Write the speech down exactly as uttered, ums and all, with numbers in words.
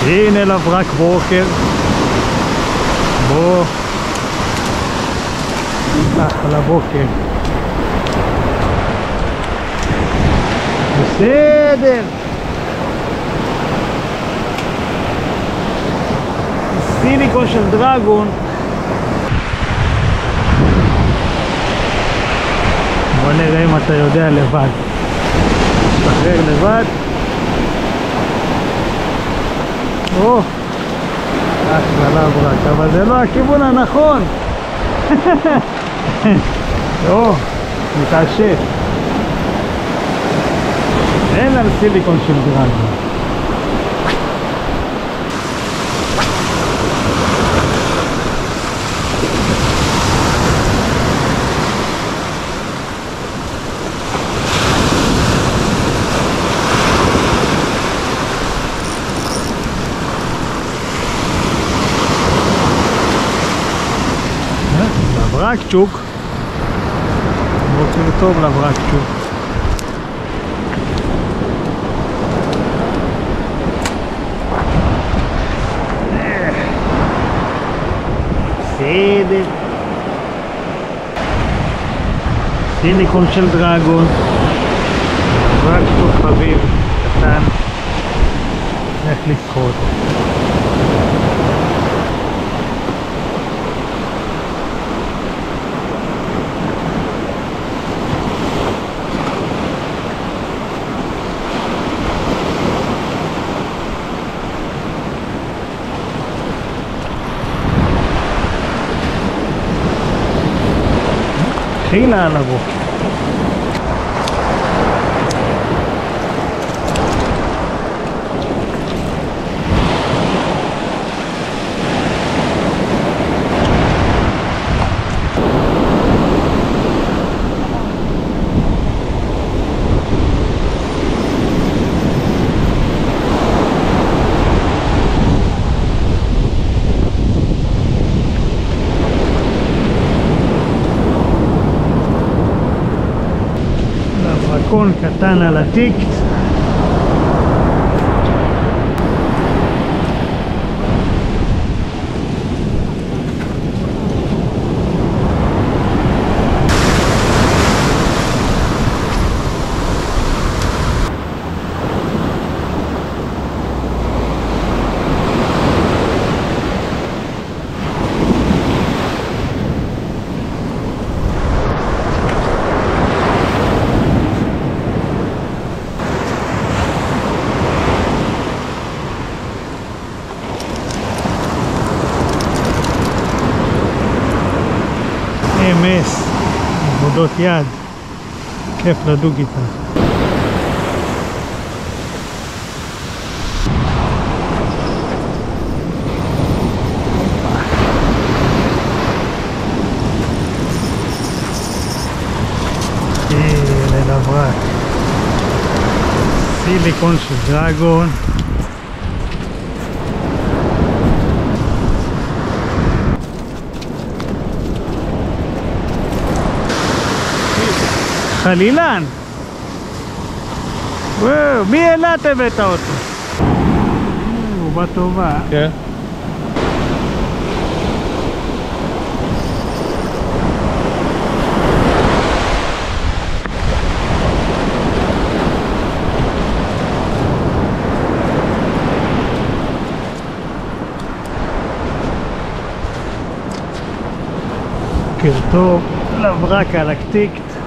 הנה לברק ברוקר. בוא. אחלה בוקר. בסדר. סיליקון של דרגון. בוא נראה אם אתה יודע לבד. תשתחרר לבד. או, אחלה לברק, אבל זה לא הכיוון הנכון. או, מתעשת. אין על סיליקון של דרגון. לברקצ'וק, בוקר טוב לברקצ'וק. בסדר. סיליקון של דרגון, לברקצ'וק חביב, קטן, איך לזכות. חילה על הבוקר. קון קטן על הטיקט. אם אס, עבודות יד, כיף לדוג איתה. הנה לברק, סיליקון של דרגון. חלילן! וואו, מי אלת הבאת אותו? הוא בא טובה. כן. בוקר טוב, לברק על הקטיקט.